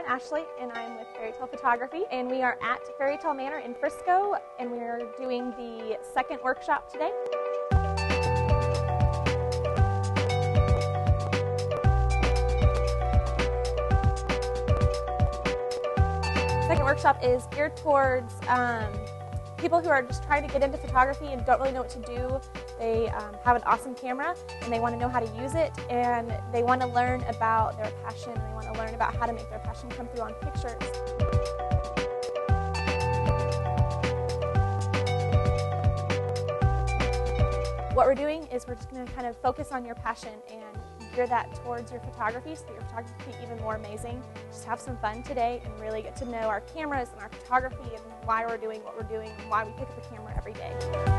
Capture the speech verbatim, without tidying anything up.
Ashley, and I'm with Fairy Tale Photography, and we are at Fairy Tale Manor in Frisco, and we are doing the second workshop today. Second workshop is geared towards um, people who are just trying to get into photography and don't really know what to do. They um, have an awesome camera and they want to know how to use it, and they want to learn about their passion, and they want to learn about how to make their passion come through on pictures. What we're doing is we're just going to kind of focus on your passion and gear that towards your photography so that your photography can be even more amazing. Just have some fun today and really get to know our cameras and our photography and why we're doing what we're doing and why we pick up the camera every day.